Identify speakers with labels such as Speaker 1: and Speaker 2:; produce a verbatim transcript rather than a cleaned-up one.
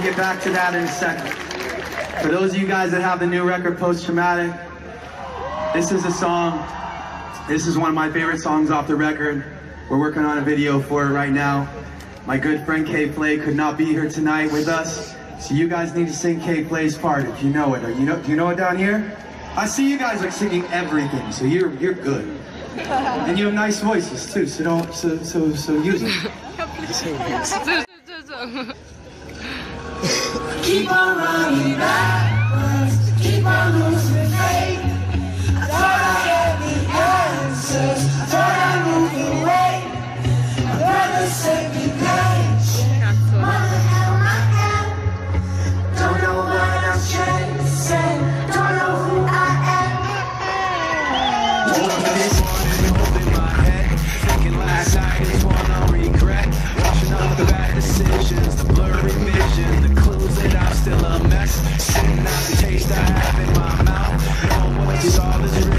Speaker 1: I'll get back to that in a second. For those of you guys that have the new record, Post Traumatic, this is a song, this is one of my favorite songs off the record. We're working on a video for it right now. My good friend K-Flay could not be here tonight with us, so you guys need to sing K-Flay's part if you know it. Or you know, do you know it down here? I see you guys are singing everything, so you're you're good. And you have nice voices too, so don't so so so use them.
Speaker 2: Keep on running backwards, keep on losing faith. I thought I had the answers, I thought I moved away. My brother said be patient, mother held my hand. Don't know what I'm chasing, don't know who I am.
Speaker 3: Woke up this morning, holding my head, thinking last night is one I'll regret. Washing up the bad decisions, the blurry vision, the clues that I'm still a mess. Sitting out the taste I have in my mouth, knowing what is all this